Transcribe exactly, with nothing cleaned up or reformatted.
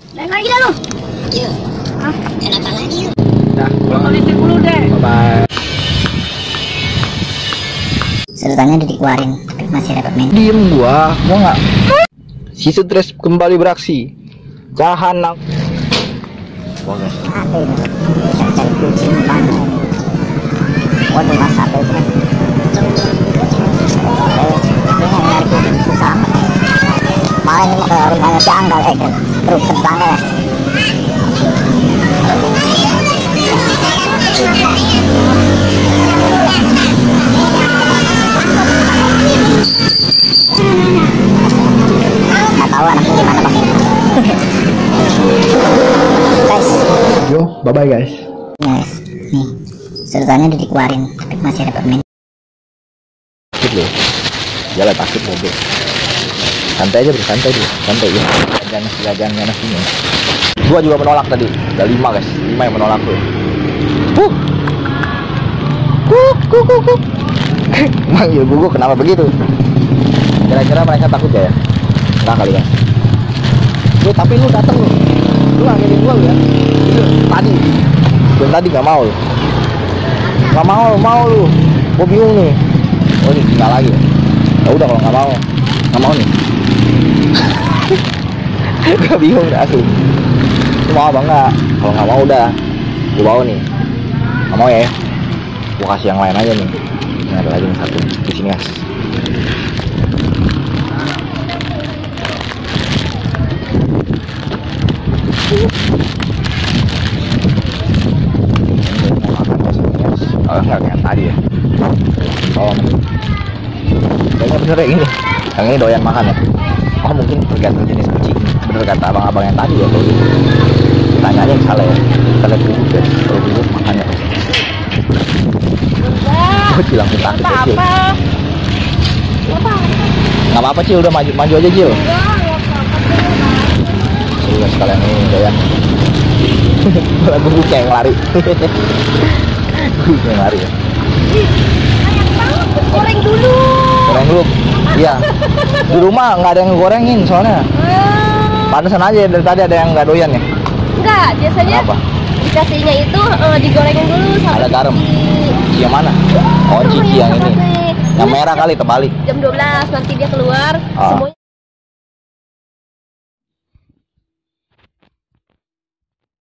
Naik lagi dah lu. Yuk. Hah? Kenapa lagi yuk? Dah, pulang. Kalau listrik dulu deh. Bye-bye. Sedotannya udah dikeluarin, tapi masih dapat main. Diem gua, gua nggak. Si stres kembali beraksi. Jahanam. Wah guys. Apa ini? Bisa cari kunci mana? Waduh, mas apa itu kan? Ini yang nyari susah amat. Malah ini mau ke rumahnya si Angga, eh ke truk tetangga ya. Nggak tahu anaknya gimana bang. Guys, Yo, bye-bye guys. guys, nih sedotannya udah dikeluarin, tapi masih dapat main. Takut loh. Jalan takut mobil. Santai aja bro, santai dulu, santai ya. Jangan jangan jangan jangan sini. Gua juga menolak tadi. Ada lima guys, lima yang menolak tuh. Huh. Kuk kuk kuk kuk. Manggil gua kenapa begitu? Kira-kira mereka takut ya? Enggak kali guys. Lu tapi lu dateng lu. Lu ngangilin gua lu ya. Itu tadi. Yang tadi nggak mau lu. Nggak mau, mau lu. Gua bingung nih. Oh ini tinggal lagi. Ya udah kalau nggak mau, nggak mau nih. Gue bingung dah asli. Lu mau apa enggak? Kalau nggak mau udah, gue bawa nih. Nggak mau ya? Gue kasih yang lain aja nih. Ini ada lagi nih satu di sini guys. Ini mau makan di sini guys. Oh nggak kayak tadi ya. Oh kayaknya bener ya ini. Yang ini doyan makan ya. Oh mungkin tergantung jenis kucing. Bener kata abang-abang yang tadi ya. Kalau gitu tanya aja yang salah ya. Kita lihat dulu guys. Kalau dulu makannya oh Cil langsung takut ya Cil. Nggak apa-apa Cil, udah maju maju aja Cil. Cil guys sekalian ini doyan. Malah gue kayak yang lari. Gue kayak yang lari ya. Goreng dulu. Goreng dulu. Iya. Di rumah nggak ada yang gorengin soalnya. Pantesan aja dari tadi ada yang nggak doyan ya. Enggak, biasanya Kenapa? dikasihnya itu uh, digorengin dulu sama Ada garam. cici. Yang mana? Oh Aduh, cici yang ini. sampai- Yang merah kali terbalik. Jam dua belas nanti dia keluar Ah. semuanya.